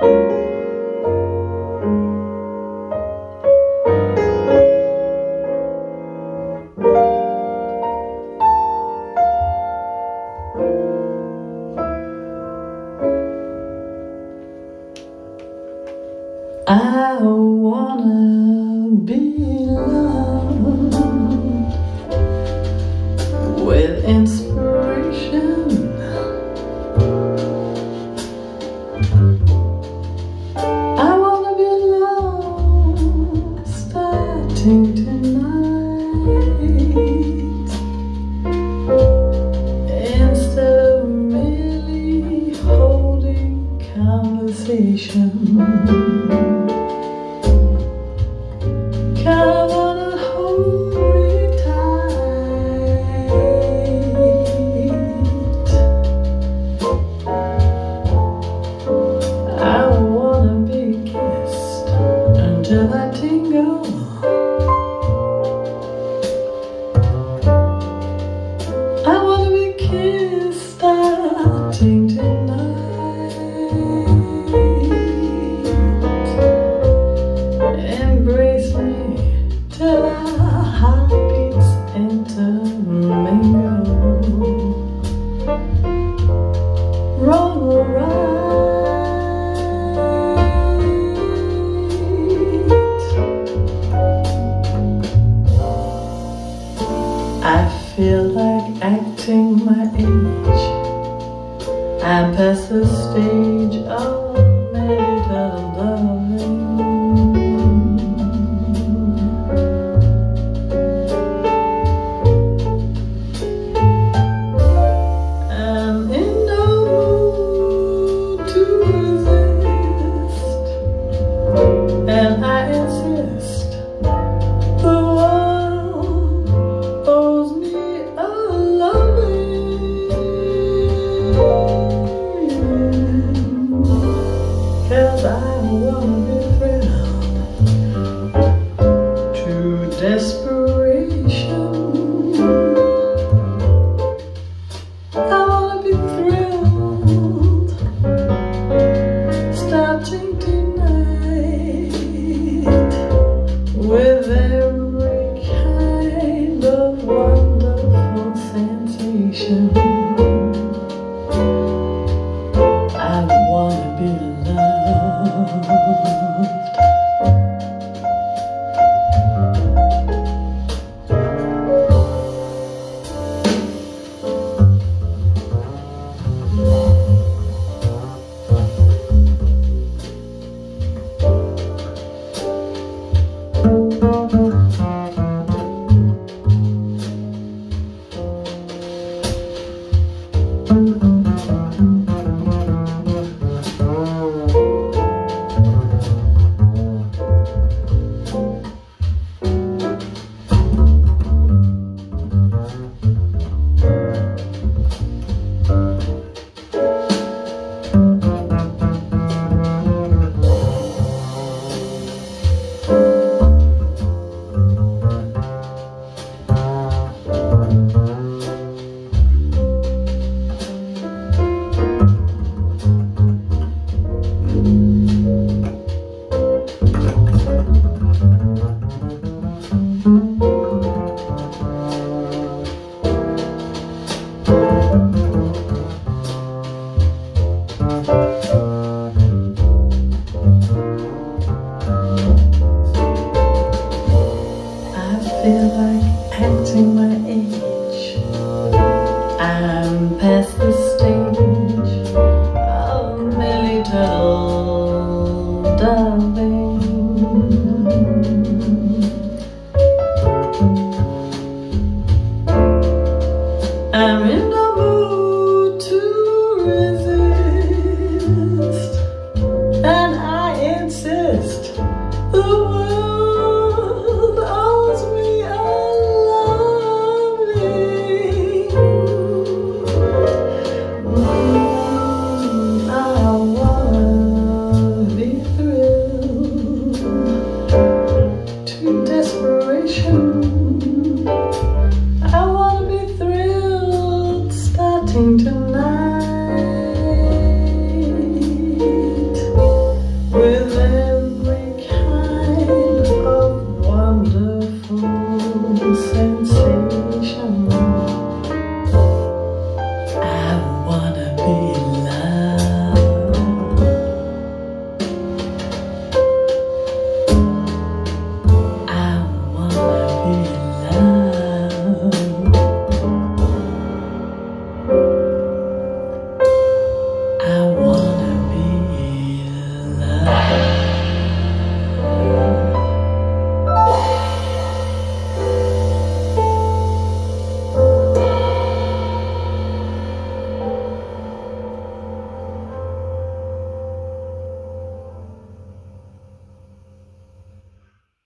I wanna be loved with inspiration. I wanna be loved starting tonight, instead of merely holding conversation. Come on and hold me tight. I wanna be kissed until I tingle. I wanna be kissed starting tonight. Embrace me till our heartbeats intermingle. Roll right. I feel like acting my age. I'm past the stage of marital darling. And I insist, the world owes me a loving, 'cause I wanna be thrilled to desperation. I wanna be thrilled starting with every kind of wonderful sensation. I wanna be loved. I feel like acting my age. I'm past the stage of merely turtle.